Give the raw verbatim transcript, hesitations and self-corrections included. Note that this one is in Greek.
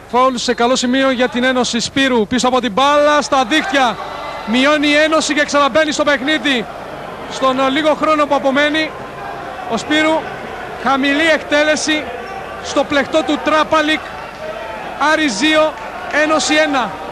Φάουλ σε καλό σημείο για την Ένωση. Σπύρου πίσω από την μπάλα στα δίχτυα. Μειώνει η Ένωση και ξαναμπαίνει στο παιχνίδι. Στον λίγο χρόνο που απομένει, ο Σπύρου, χαμηλή εκτέλεση στο πλεκτό του Τράπαλικ. Άρης δύο, Ένωση ένα.